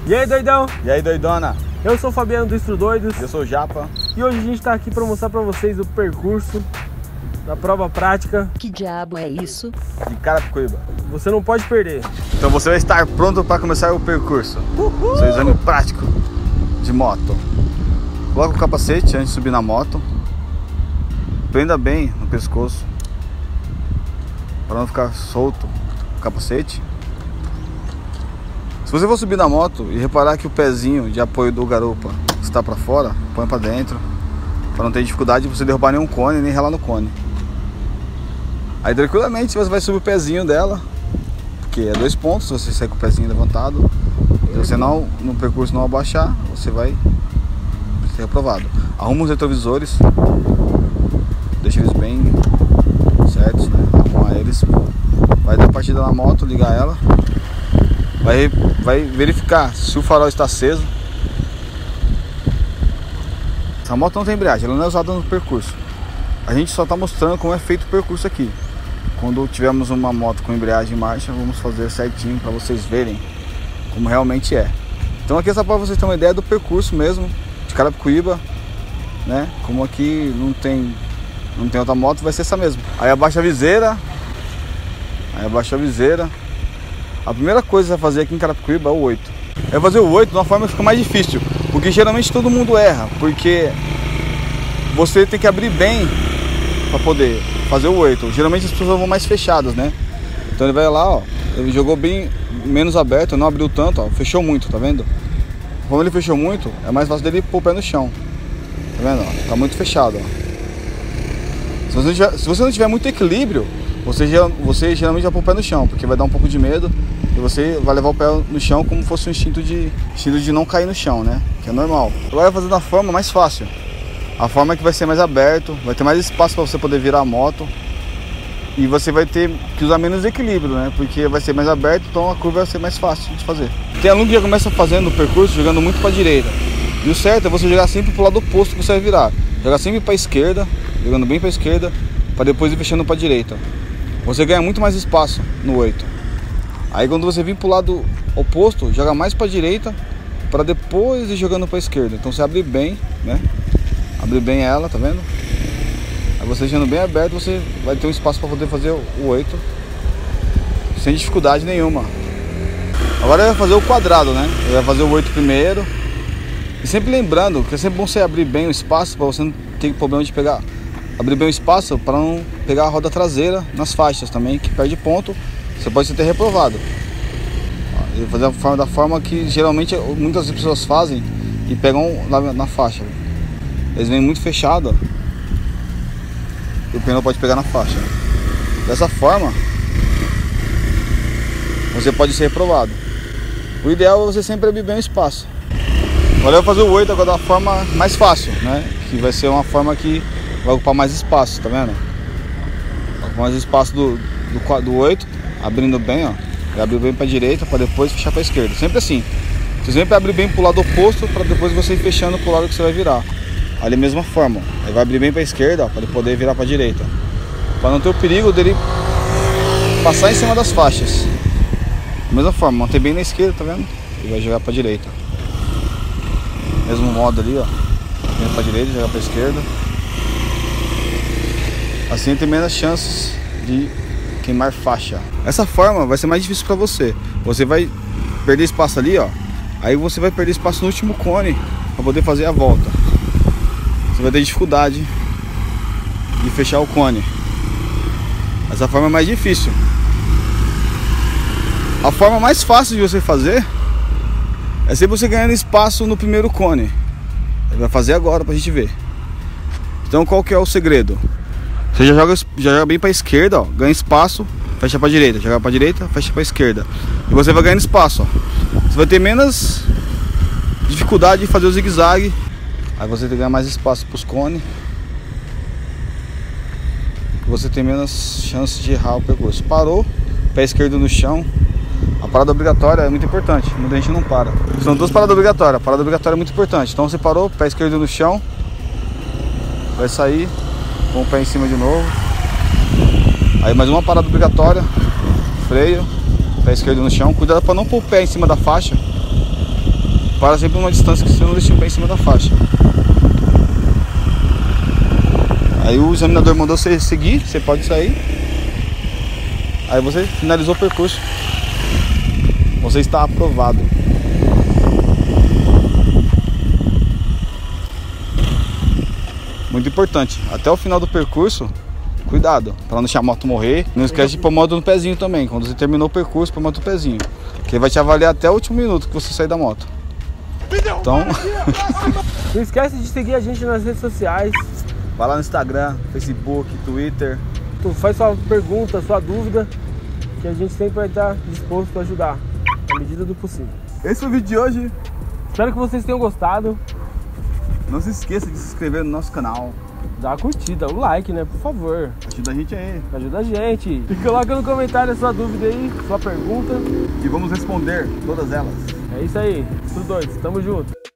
E aí, doidão? E aí, doidona? Eu sou o Fabiano do Instru Doidos. Eu sou o Japa. E hoje a gente tá aqui para mostrar para vocês o percurso da prova prática. Que diabo é isso? De Carapicuíba. Você não pode perder. Então você vai estar pronto para começar o percurso. Seu exame prático de moto. Coloca o capacete antes de subir na moto. Prenda bem no pescoço para não ficar solto o capacete. Se você for subir na moto e reparar que o pezinho de apoio do garupa está para fora, põe para dentro, para não ter dificuldade de você derrubar nenhum cone, nem ralar no cone. Aí tranquilamente você vai subir o pezinho dela, porque é 2 pontos, se você sair com o pezinho levantado. Se você não, no percurso não abaixar, você vai ser reprovado. Arruma os retrovisores, deixa eles bem certos, né? Arruma eles. Vai dar partida na moto, ligar ela. Vai verificar se o farol está aceso. Essa moto não tem embreagem, ela não é usada no percurso. A gente só está mostrando como é feito o percurso aqui. Quando tivermos uma moto com embreagem em marcha, vamos fazer certinho para vocês verem como realmente é. Então aqui é só para vocês terem uma ideia do percurso mesmo de Carapicuíba, né? Como aqui não tem outra moto, vai ser essa mesmo. Aí abaixa a viseira. A primeira coisa que você vai fazer aqui em Carapicuíba é o 8. É fazer o 8 de uma forma que fica mais difícil, porque geralmente todo mundo erra, porque você tem que abrir bem para poder fazer o 8. Geralmente as pessoas vão mais fechadas, né? Então ele vai lá, ó, ele jogou bem menos aberto, não abriu tanto, ó, fechou muito, tá vendo? Como ele fechou muito, é mais fácil dele pôr o pé no chão. Tá vendo? Ó, tá muito fechado, ó. Se você não tiver muito equilíbrio, você geralmente vai pôr o pé no chão, porque vai dar um pouco de medo e você vai levar o pé no chão como se fosse um instinto de não cair no chão, né? Que é normal. Agora vai fazer da forma mais fácil. A forma que vai ser mais aberto, vai ter mais espaço para você poder virar a moto. E você vai ter que usar menos equilíbrio, né? Porque vai ser mais aberto, então a curva vai ser mais fácil de fazer. Tem aluno que já começa fazendo o percurso jogando muito para a direita. E o certo é você jogar sempre pro lado oposto que você vai virar. Jogar sempre para a esquerda, jogando bem para a esquerda, para depois ir fechando para a direita. Você ganha muito mais espaço no 8. Aí quando você vir pro lado oposto, joga mais para a direita, para depois ir jogando para a esquerda. Então você abre bem, né? Abre bem ela, tá vendo? Aí você deixando bem aberto, você vai ter um espaço para poder fazer o 8 sem dificuldade nenhuma. Agora vai fazer o quadrado, né? Vai fazer o 8 primeiro. E sempre lembrando que é sempre bom você abrir bem o espaço para você não ter problema de pegar. Abrir bem o espaço para não pegar a roda traseira nas faixas também, que perde ponto, você pode ser reprovado. E fazer da forma que geralmente muitas pessoas fazem e pegam na faixa. Eles vêm muito fechado, e o pneu pode pegar na faixa. Dessa forma, você pode ser reprovado. O ideal é você sempre abrir bem o espaço. Agora eu vou fazer o 8 agora da forma mais fácil, né? Que vai ser uma forma que vai ocupar mais espaço, tá vendo? Vai ocupar mais espaço do 8, abrindo bem, ó. Vai abrir bem para a direita para depois fechar para a esquerda. Sempre assim. Você sempre abre bem para o lado oposto para depois você ir fechando para o lado que você vai virar. Ali mesma forma. Aí vai abrir bem para a esquerda para ele poder virar para a direita. Para não ter o perigo dele passar em cima das faixas. Da mesma forma, manter bem na esquerda, tá vendo? E vai jogar para a direita. Mesmo modo ali, ó. Vem para a direita, jogar para a esquerda. Assim tem menos chances de queimar faixa. Essa forma vai ser mais difícil para você. Você vai perder espaço ali, ó. Aí você vai perder espaço no último cone para poder fazer a volta. Você vai ter dificuldade de fechar o cone. Essa forma é mais difícil. A forma mais fácil de você fazer é se você ganhando espaço no primeiro cone. Ele vai fazer agora pra gente ver. Então qual que é o segredo? Você já joga bem para a esquerda, ó, ganha espaço, fecha para a direita, joga para a direita, fecha para a esquerda. E você vai ganhando espaço, ó. Você vai ter menos dificuldade de fazer o zigue-zague. Aí você tem que ganhar mais espaço para os cones. Você tem menos chance de errar o percurso. Parou, pé esquerdo no chão. A parada obrigatória é muito importante, muita gente não para. São 2 paradas obrigatórias, a parada obrigatória é muito importante. Então você parou, pé esquerdo no chão. Vai sair com o pé em cima de novo. Aí mais uma parada obrigatória. Freio, pé esquerdo no chão. Cuidado para não pôr o pé em cima da faixa, Para sempre numa distância que você não deixa o pé em cima da faixa. Aí o examinador mandou você seguir, você pode sair. Aí você finalizou o percurso. Você está aprovado. Muito importante, até o final do percurso, cuidado, para não deixar a moto morrer. Não esquece de pôr moto no pezinho também. Quando você terminou o percurso, pôr moto no pezinho, que vai te avaliar até o último minuto que você sair da moto. Então, não esquece de seguir a gente nas redes sociais. vai lá no Instagram, Facebook, Twitter. Tu faz sua pergunta, sua dúvida, que a gente sempre vai estar disposto a ajudar, na medida do possível. Esse foi o vídeo de hoje. Espero que vocês tenham gostado. Não se esqueça de se inscrever no nosso canal. Dá a curtida, o like, né? Por favor. Ajuda a gente aí. Ajuda a gente. E coloca no comentário a sua dúvida aí, sua pergunta. Que vamos responder todas elas. É isso aí. Os dois. Tamo junto.